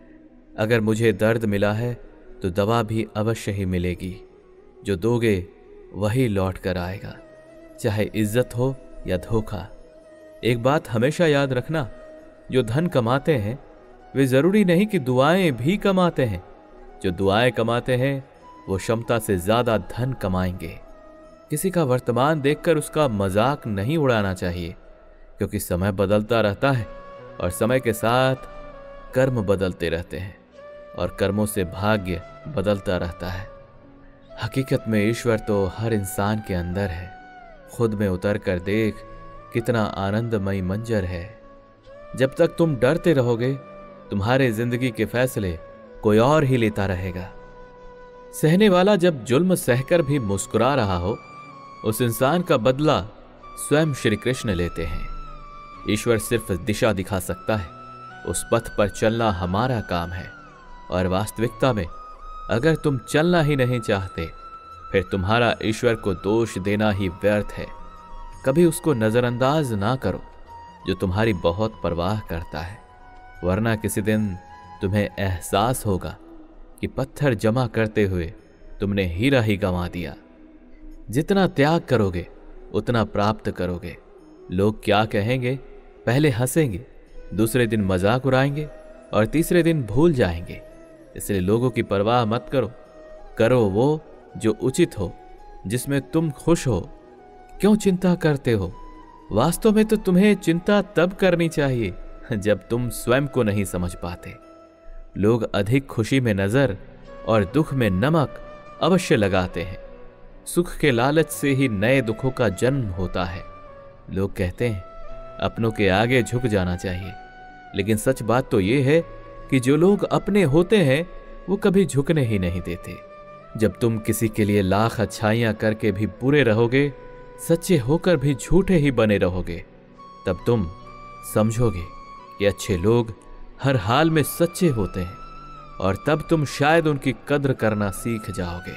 अगर मुझे दर्द मिला है तो दवा भी अवश्य ही मिलेगी। जो दोगे वही लौट कर आएगा, चाहे इज्जत हो या धोखा। एक बात हमेशा याद रखना, जो धन कमाते हैं वे जरूरी नहीं कि दुआएं भी कमाते हैं। जो दुआएं कमाते हैं वो क्षमता से ज्यादा धन कमाएंगे। किसी का वर्तमान देखकर उसका मजाक नहीं उड़ाना चाहिए, क्योंकि समय बदलता रहता है और समय के साथ कर्म बदलते रहते हैं और कर्मों से भाग्य बदलता रहता है। हकीकत में ईश्वर तो हर इंसान के अंदर है। खुद में उतर कर देख, कितना आनंदमयी मंजर है। जब तक तुम डरते रहोगे, तुम्हारे जिंदगी के फैसले कोई और ही लेता रहेगा। सहने वाला जब जुल्म सहकर भी मुस्कुरा रहा हो, उस इंसान का बदला स्वयं श्री कृष्ण लेते हैं। ईश्वर सिर्फ दिशा दिखा सकता है, उस पथ पर चलना हमारा काम है। और वास्तविकता में अगर तुम चलना ही नहीं चाहते, फिर तुम्हारा ईश्वर को दोष देना ही व्यर्थ है। कभी उसको नजरअंदाज ना करो जो तुम्हारी बहुत परवाह करता है, वरना किसी दिन तुम्हें एहसास होगा कि पत्थर जमा करते हुए तुमने हीरा ही गंवा दिया। जितना त्याग करोगे उतना प्राप्त करोगे। लोग क्या कहेंगे, पहले हंसेंगे, दूसरे दिन मजाक उड़ाएंगे और तीसरे दिन भूल जाएंगे। इसलिए लोगों की परवाह मत करो। करो वो जो उचित हो जिसमें तुम खुश हो, क्यों चिंता करते हो? वास्तव में तो तुम्हें चिंता तब करनी चाहिए जब तुम स्वयं को नहीं समझ पाते। लोग अधिक खुशी में नजर और दुख में नमक अवश्य लगाते हैं। सुख के लालच से ही नए दुखों का जन्म होता है। लोग कहते हैं अपनों के आगे झुक जाना चाहिए, लेकिन सच बात तो यह है कि जो लोग अपने होते हैं वो कभी झुकने ही नहीं देते। जब तुम किसी के लिए लाख अच्छाइयां करके भी बुरे रहोगे, सच्चे होकर भी झूठे ही बने रहोगे, तब तुम समझोगे कि अच्छे लोग हर हाल में सच्चे होते हैं, और तब तुम शायद उनकी कद्र करना सीख जाओगे।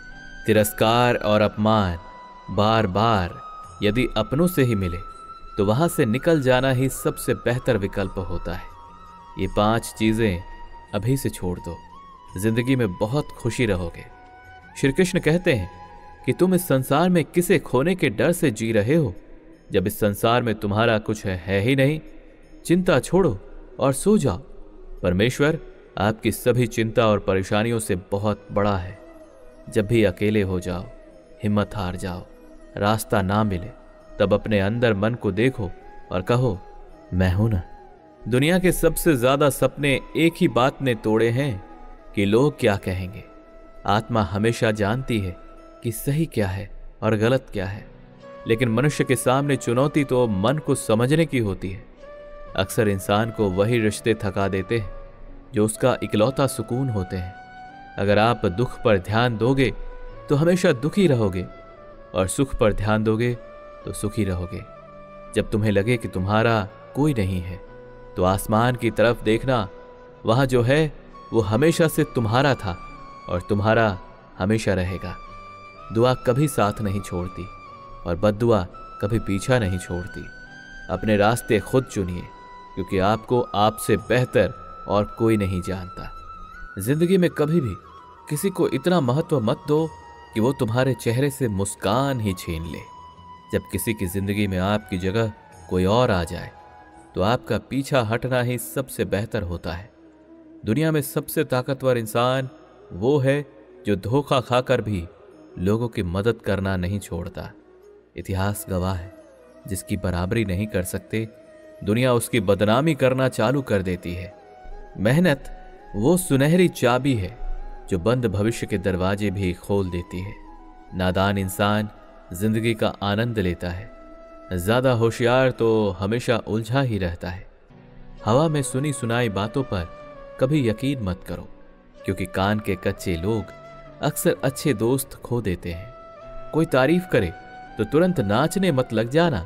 तिरस्कार और अपमान बार बार यदि अपनों से ही मिले तो वहां से निकल जाना ही सबसे बेहतर विकल्प होता है। ये पांच चीजें अभी से छोड़ दो, जिंदगी में बहुत खुशी रहोगे। श्री कृष्ण कहते हैं कि तुम इस संसार में किसे खोने के डर से जी रहे हो, जब इस संसार में तुम्हारा कुछ है, है ही नहीं। चिंता छोड़ो और सो जाओ। परमेश्वर आपकी सभी चिंता और परेशानियों से बहुत बड़ा है। जब भी अकेले हो जाओ, हिम्मत हार जाओ, रास्ता ना मिले, तब अपने अंदर मन को देखो और कहो, मैं हूं ना। दुनिया के सबसे ज्यादा सपने एक ही बात ने तोड़े हैं कि लोग क्या कहेंगे। आत्मा हमेशा जानती है कि सही क्या है और गलत क्या है, लेकिन मनुष्य के सामने चुनौती तो मन को समझने की होती है। अक्सर इंसान को वही रिश्ते थका देते हैं जो उसका इकलौता सुकून होते हैं। अगर आप दुख पर ध्यान दोगे तो हमेशा दुखी रहोगे, और सुख पर ध्यान दोगे तो सुखी रहोगे। जब तुम्हें लगे कि तुम्हारा कोई नहीं है, तो आसमान की तरफ देखना, वहां जो है वो हमेशा से तुम्हारा था और तुम्हारा हमेशा रहेगा। दुआ कभी साथ नहीं छोड़ती और बद्दुआ कभी पीछा नहीं छोड़ती। अपने रास्ते खुद चुनिए, क्योंकि आपको आपसे बेहतर और कोई नहीं जानता। जिंदगी में कभी भी किसी को इतना महत्व मत दो कि वो तुम्हारे चेहरे से मुस्कान ही छीन ले। जब किसी की जिंदगी में आपकी जगह कोई और आ जाए, तो आपका पीछा हटना ही सबसे बेहतर होता है। दुनिया में सबसे ताकतवर इंसान वो है जो धोखा खाकर भी लोगों की मदद करना नहीं छोड़ता। इतिहास गवाह है, जिसकी बराबरी नहीं कर सकते, दुनिया उसकी बदनामी करना चालू कर देती है। मेहनत वो सुनहरी चाबी है जो बंद भविष्य के दरवाजे भी खोल देती है। नादान इंसान जिंदगी का आनंद लेता है, ज्यादा होशियार तो हमेशा उलझा ही रहता है। हवा में सुनी सुनाई बातों पर कभी यकीन मत करो, क्योंकि कान के कच्चे लोग अक्सर अच्छे दोस्त खो देते हैं। कोई तारीफ करे तो तुरंत नाचने मत लग जाना।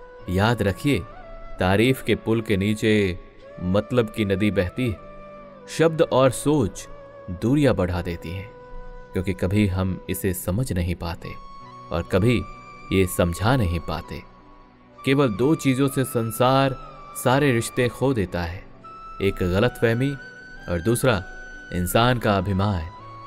याद रखिए, तारीफ के पुल के नीचे मतलब की नदी बहती है। शब्द और सोच दूरियां बढ़ा देती हैं, क्योंकि कभी हम इसे समझ नहीं पाते और कभी ये समझा नहीं पाते। केवल दो चीजों से संसार सारे रिश्ते खो देता है, एक गलतफहमी और दूसरा इंसान का अभिमान।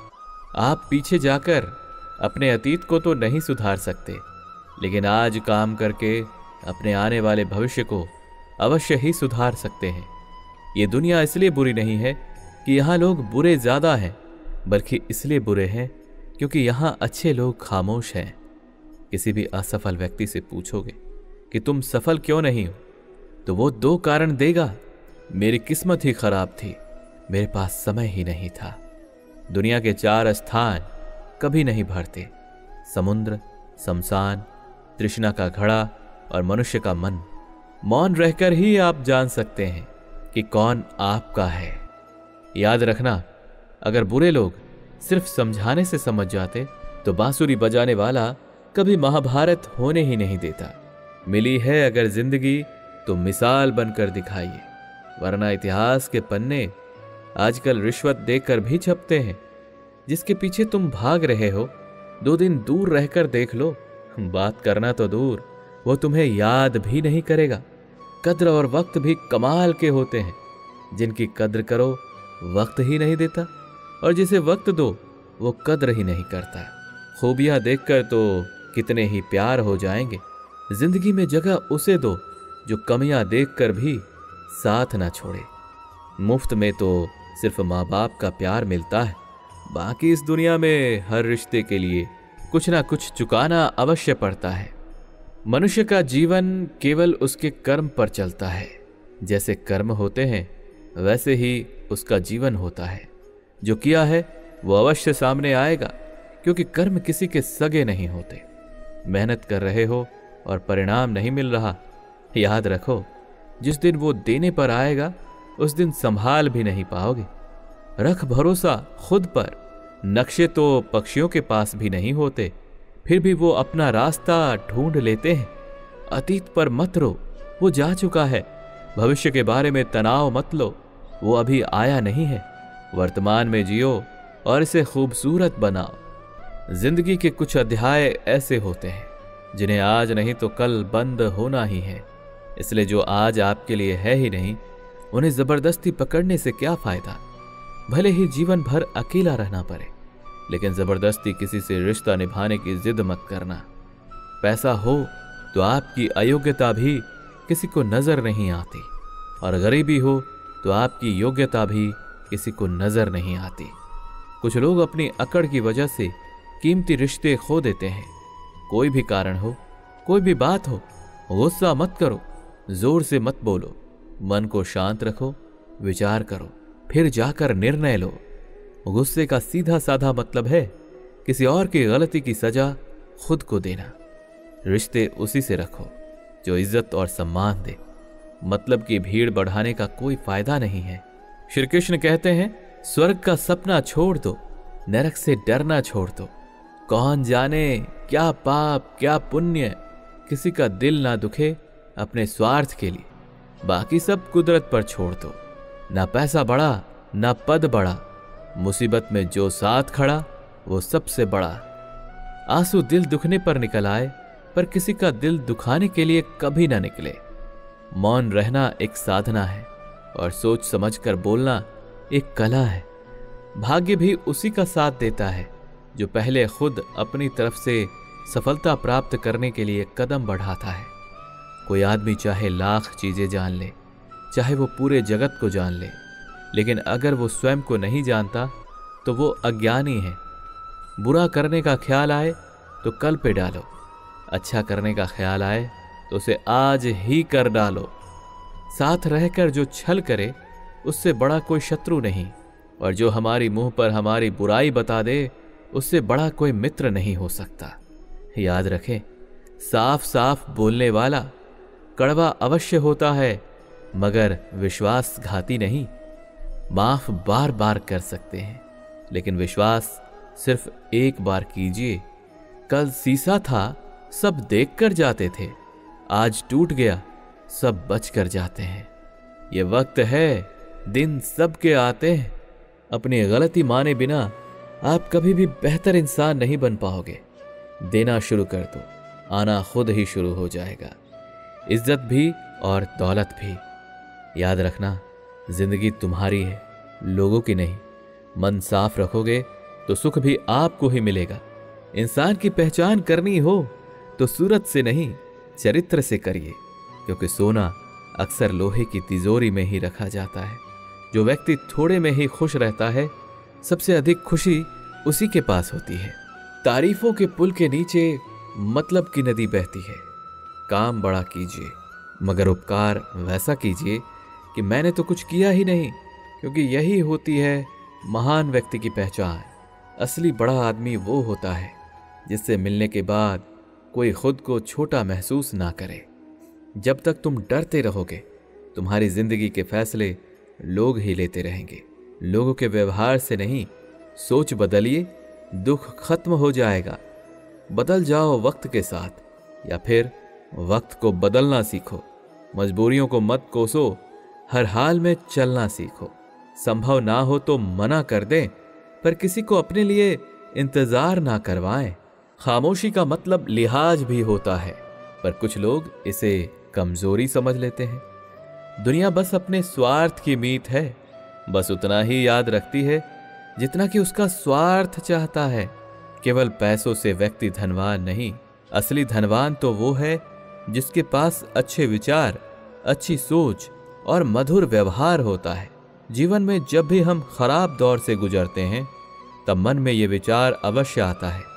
आप पीछे जाकर अपने अतीत को तो नहीं सुधार सकते, लेकिन आज काम करके अपने आने वाले भविष्य को अवश्य ही सुधार सकते हैं। ये दुनिया इसलिए बुरी नहीं है कि यहाँ लोग बुरे ज्यादा हैं, बल्कि इसलिए बुरे हैं क्योंकि यहाँ अच्छे लोग खामोश हैं। किसी भी असफल व्यक्ति से पूछोगे कि तुम सफल क्यों नहीं हो, तो वो दो कारण देगा। मेरी किस्मत ही खराब थी, मेरे पास समय ही नहीं था। दुनिया के चार स्थान कभी नहीं भरते, समुद्र, शमशान, तृष्णा का घड़ा और मनुष्य का मन। मौन रहकर ही आप जान सकते हैं कि कौन आपका है। याद रखना, अगर बुरे लोग सिर्फ समझाने से समझ जाते तो बांसुरी बजाने वाला कभी महाभारत होने ही नहीं देता। मिली है अगर जिंदगी तो मिसाल बनकर दिखाइए, वरना इतिहास के पन्ने आजकल रिश्वत देकर भी छपते हैं। जिसके पीछे तुम भाग रहे हो, दो दिन दूर रहकर देख लो। बात करना तो दूर, वो तुम्हें याद भी नहीं करेगा। कद्र और वक्त भी कमाल के होते हैं। जिनकी कद्र करो वक्त ही नहीं देता, और जिसे वक्त दो वो कद्र ही नहीं करता। खूबियां देखकर तो कितने ही प्यार हो जाएंगे। जिंदगी में जगह उसे दो जो कमियां देखकर भी साथ ना छोड़े। मुफ्त में तो सिर्फ माँ बाप का प्यार मिलता है, बाकी इस दुनिया में हर रिश्ते के लिए कुछ ना कुछ चुकाना अवश्य पड़ता है। मनुष्य का जीवन केवल उसके कर्म पर चलता है। जैसे कर्म होते हैं वैसे ही उसका जीवन होता है। जो किया है वो अवश्य सामने आएगा, क्योंकि कर्म किसी के सगे नहीं होते। मेहनत कर रहे हो और परिणाम नहीं मिल रहा, याद रखो जिस दिन वो देने पर आएगा उस दिन संभाल भी नहीं पाओगे। रख भरोसा खुद पर। नक्शे तो पक्षियों के पास भी नहीं होते, फिर भी वो अपना रास्ता ढूंढ लेते हैं। अतीत पर मत रो, वो जा चुका है। भविष्य के बारे में तनाव मत लो, वो अभी आया नहीं है। वर्तमान में जियो और इसे खूबसूरत बनाओ। जिंदगी के कुछ अध्याय ऐसे होते हैं जिन्हें आज नहीं तो कल बंद होना ही है, इसलिए जो आज आपके लिए है ही नहीं उन्हें जबरदस्ती पकड़ने से क्या फायदा। भले ही जीवन भर अकेला रहना पड़े, लेकिन जबरदस्ती किसी से रिश्ता निभाने की जिद मत करना। पैसा हो तो आपकी अयोग्यता भी किसी को नजर नहीं आती, और गरीबी हो तो आपकी योग्यता भी किसी को नजर नहीं आती। कुछ लोग अपनी अकड़ की वजह से कीमती रिश्ते खो देते हैं। कोई भी कारण हो, कोई भी बात हो, गुस्सा मत करो, जोर से मत बोलो, मन को शांत रखो, विचार करो, फिर जाकर निर्णय लो। गुस्से का सीधा साधा मतलब है किसी और की गलती की सजा खुद को देना। रिश्ते उसी से रखो जो इज्जत और सम्मान दे। मतलब की भीड़ बढ़ाने का कोई फायदा नहीं है। श्री कृष्ण कहते हैं, स्वर्ग का सपना छोड़ दो, नरक से डरना छोड़ दो। कौन जाने क्या पाप क्या पुण्य किसी का दिल ना दुखे अपने स्वार्थ के लिए। बाकी सब कुदरत पर छोड़ दो। ना पैसा बढ़ा ना पद बढ़ा, मुसीबत में जो साथ खड़ा वो सबसे बड़ा। आंसू दिल दुखने पर निकल आए, पर किसी का दिल दुखाने के लिए कभी ना निकले। मौन रहना एक साधना है और सोच समझकर बोलना एक कला है। भाग्य भी उसी का साथ देता है जो पहले खुद अपनी तरफ से सफलता प्राप्त करने के लिए कदम बढ़ाता है। कोई आदमी चाहे लाख चीजें जान ले, चाहे वो पूरे जगत को जान ले, लेकिन अगर वो स्वयं को नहीं जानता तो वो अज्ञानी है। बुरा करने का ख्याल आए तो कल पे डालो, अच्छा करने का ख्याल आए तो उसे आज ही कर डालो। साथ रहकर जो छल करे उससे बड़ा कोई शत्रु नहीं, और जो हमारी मुंह पर हमारी बुराई बता दे उससे बड़ा कोई मित्र नहीं हो सकता। याद रखें, साफ साफ बोलने वाला कड़वा अवश्य होता है, मगर विश्वासघाती नहीं। माफ बार बार कर सकते हैं, लेकिन विश्वास सिर्फ एक बार कीजिए। कल शीशा था, सब देख कर जाते थे, आज टूट गया, सब बच कर जाते हैं। ये वक्त है, दिन सबके आते हैं। अपनी गलती माने बिना आप कभी भी बेहतर इंसान नहीं बन पाओगे। देना शुरू कर दो, आना खुद ही शुरू हो जाएगा, इज्जत भी और दौलत भी। याद रखना, जिंदगी तुम्हारी है, लोगों की नहीं। मन साफ रखोगे तो सुख भी आपको ही मिलेगा। इंसान की पहचान करनी हो तो सूरत से नहीं, चरित्र से करिए, क्योंकि सोना अक्सर लोहे की तिजोरी में ही रखा जाता है। जो व्यक्ति थोड़े में ही खुश रहता है, सबसे अधिक खुशी उसी के पास होती है। तारीफों के पुल के नीचे मतलब की नदी बहती है। काम बड़ा कीजिए, मगर उपकार वैसा कीजिए कि मैंने तो कुछ किया ही नहीं, क्योंकि यही होती है महान व्यक्ति की पहचान। असली बड़ा आदमी वो होता है जिससे मिलने के बाद कोई खुद को छोटा महसूस ना करे। जब तक तुम डरते रहोगे, तुम्हारी जिंदगी के फैसले लोग ही लेते रहेंगे। लोगों के व्यवहार से नहीं, सोच बदलिए, दुख खत्म हो जाएगा। बदल जाओ वक्त के साथ, या फिर वक्त को बदलना सीखो। मजबूरियों को मत कोसो, हर हाल में चलना सीखो। संभव ना हो तो मना कर दें, पर किसी को अपने लिए इंतजार ना करवाएं। खामोशी का मतलब लिहाज भी होता है, पर कुछ लोग इसे कमजोरी समझ लेते हैं। दुनिया बस अपने स्वार्थ की मीत है, बस उतना ही याद रखती है जितना कि उसका स्वार्थ चाहता है। केवल पैसों से व्यक्ति धनवान नहीं, असली धनवान तो वो है जिसके पास अच्छे विचार, अच्छी सोच और मधुर व्यवहार होता है। जीवन में जब भी हम खराब दौर से गुजरते हैं, तब मन में ये विचार अवश्य आता है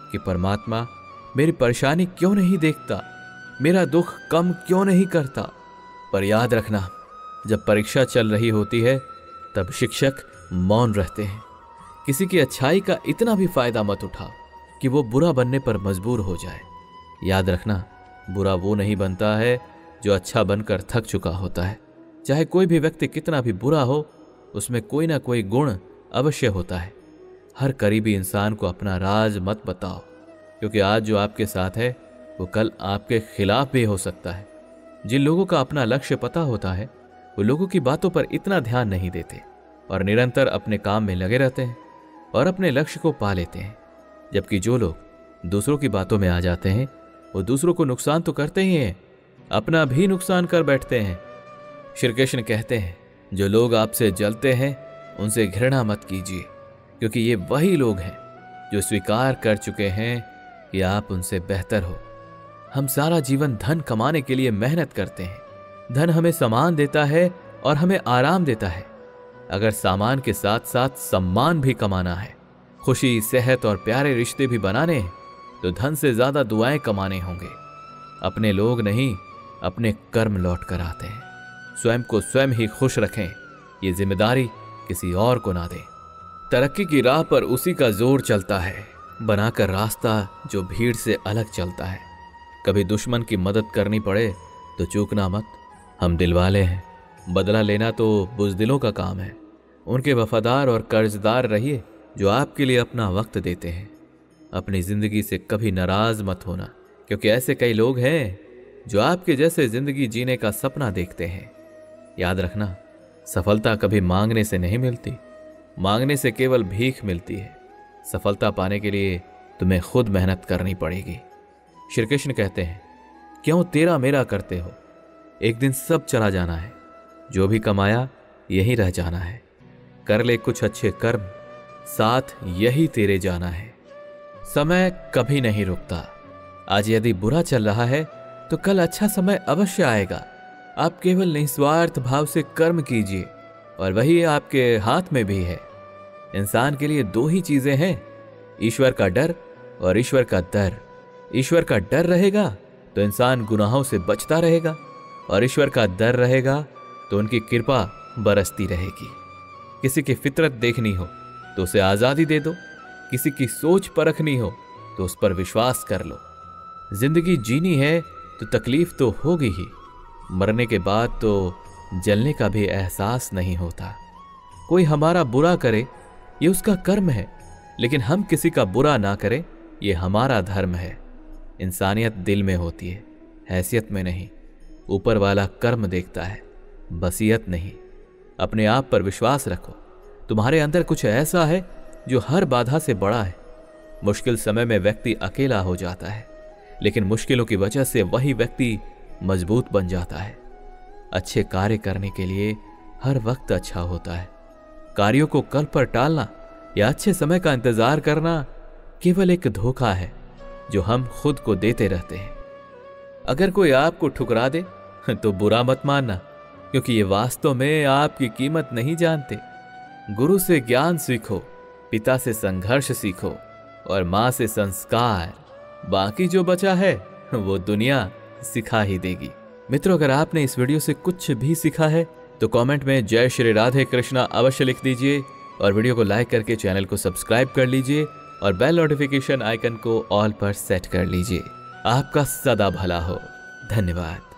कि परमात्मा मेरी परेशानी क्यों नहीं देखता, मेरा दुख कम क्यों नहीं करता। पर याद रखना, जब परीक्षा चल रही होती है तब शिक्षक मौन रहते हैं। किसी की अच्छाई का इतना भी फायदा मत उठाओ कि वो बुरा बनने पर मजबूर हो जाए। याद रखना, बुरा वो नहीं बनता है जो अच्छा बनकर थक चुका होता है। चाहे कोई भी व्यक्ति कितना भी बुरा हो, उसमें कोई ना कोई गुण अवश्य होता है। हर करीबी इंसान को अपना राज मत बताओ, क्योंकि आज जो आपके साथ है वो कल आपके खिलाफ भी हो सकता है। जिन लोगों का अपना लक्ष्य पता होता है वो लोगों की बातों पर इतना ध्यान नहीं देते और निरंतर अपने काम में लगे रहते हैं और अपने लक्ष्य को पा लेते हैं। जबकि जो लोग दूसरों की बातों में आ जाते हैं वो दूसरों को नुकसान तो करते ही हैं, अपना भी नुकसान कर बैठते हैं। श्री कृष्ण कहते हैं, जो लोग आपसे जलते हैं उनसे घृणा मत कीजिए, क्योंकि ये वही लोग हैं जो स्वीकार कर चुके हैं कि आप उनसे बेहतर हो। हम सारा जीवन धन कमाने के लिए मेहनत करते हैं। धन हमें सामान देता है और हमें आराम देता है। अगर सामान के साथ साथ सम्मान भी कमाना है, खुशी, सेहत और प्यारे रिश्ते भी बनाने हैं, तो धन से ज्यादा दुआएं कमाने होंगे। अपने लोग नहीं, अपने कर्म लौट कर आते हैं। स्वयं को स्वयं ही खुश रखें, ये जिम्मेदारी किसी और को ना दें। तरक्की की राह पर उसी का जोर चलता है, बनाकर रास्ता जो भीड़ से अलग चलता है। कभी दुश्मन की मदद करनी पड़े तो चूकना मत। हम दिलवाले हैं, बदला लेना तो बुज़दिलों का काम है। उनके वफादार और कर्जदार रहिए जो आपके लिए अपना वक्त देते हैं। अपनी जिंदगी से कभी नाराज मत होना, क्योंकि ऐसे कई लोग हैं जो आपके जैसे जिंदगी जीने का सपना देखते हैं। याद रखना, सफलता कभी मांगने से नहीं मिलती, मांगने से केवल भीख मिलती है। सफलता पाने के लिए तुम्हें खुद मेहनत करनी पड़ेगी। श्री कृष्ण कहते हैं, क्यों तेरा मेरा करते हो, एक दिन सब चला जाना है। जो भी कमाया यही रह जाना है। कर ले कुछ अच्छे कर्म, साथ यही तेरे जाना है। समय कभी नहीं रुकता। आज यदि बुरा चल रहा है तो कल अच्छा समय अवश्य आएगा। आप केवल निस्वार्थ भाव से कर्म कीजिए और वही आपके हाथ में भी है। इंसान के लिए दो ही चीजें हैं, ईश्वर का डर और ईश्वर का दर। ईश्वर का डर रहेगा तो इंसान गुनाहों से बचता रहेगा, और ईश्वर का डर रहेगा तो उनकी कृपा बरसती रहेगी। किसी की फितरत देखनी हो तो उसे आजादी दे दो, किसी की सोच परखनी हो तो उस पर विश्वास कर लो। जिंदगी जीनी है तो तकलीफ तो होगी ही, मरने के बाद तो जलने का भी एहसास नहीं होता। कोई हमारा बुरा करे ये उसका कर्म है, लेकिन हम किसी का बुरा ना करें ये हमारा धर्म है। इंसानियत दिल में होती है, हैसियत में नहीं। ऊपर वाला कर्म देखता है, बसियत नहीं। अपने आप पर विश्वास रखो। तुम्हारे अंदर कुछ ऐसा है जो हर बाधा से बड़ा है। मुश्किल समय में व्यक्ति अकेला हो जाता है, लेकिन मुश्किलों की वजह से वही व्यक्ति मजबूत बन जाता है। अच्छे कार्य करने के लिए हर वक्त अच्छा होता है। कार्यों को कल पर टालना या अच्छे समय का इंतजार करना केवल एक धोखा है जो हम खुद को देते रहते हैं। अगर कोई आपको ठुकरा दे तो बुरा मत मानना, क्योंकि ये वास्तव में आपकी कीमत नहीं जानते। गुरु से ज्ञान सीखो, पिता से संघर्ष सीखो और मां से संस्कार। बाकी जो बचा है वो दुनिया सिखा ही देगी। मित्रों, अगर आपने इस वीडियो से कुछ भी सीखा है तो कमेंट में जय श्री राधे कृष्णा अवश्य लिख दीजिए और वीडियो को लाइक करके चैनल को सब्सक्राइब कर लीजिए और बेल नोटिफिकेशन आइकन को ऑल पर सेट कर लीजिए। आपका सदा भला हो। धन्यवाद।